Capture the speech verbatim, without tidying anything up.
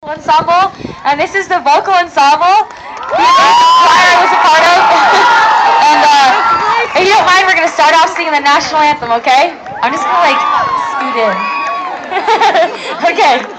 Ensemble, and this is the vocal ensemble the choir I was a part of. And uh, if you don't mind, we're gonna start off singing the national anthem, okay? I'm just gonna like scoot in. Okay.